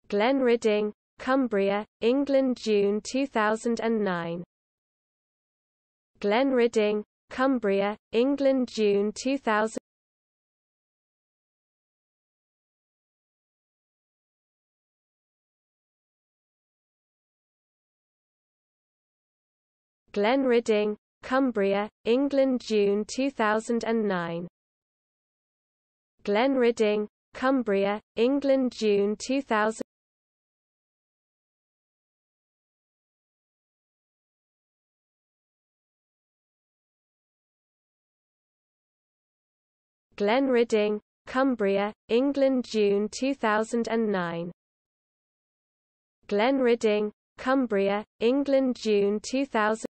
Glenridding, Cumbria, England, June 2009. Glenridding, Cumbria, England, June 2000. Glenridding, Cumbria, England, June 2009. Glenridding, Cumbria, England, June 2000. Glenridding, Cumbria, England, June 2009. Glenridding, Cumbria, England, June 2000.